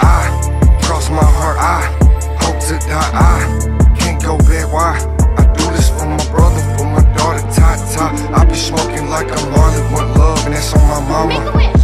I cross my heart, I hope to die. I can't go back, why? I do this for my brother, for my daughter, Tata. I be smoking like a Marley, want love, and that's on my mama.